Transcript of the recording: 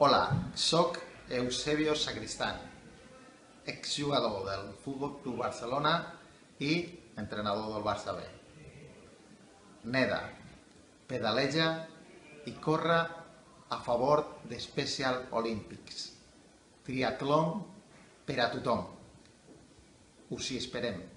Hola, soc Eusebio Sacristán, exjugador del Futbol Club Barcelona i entrenador del Barça B. Neda, pedaleja i corre a favor de Special Olympics. Triatlon per a tothom. Us hi esperem.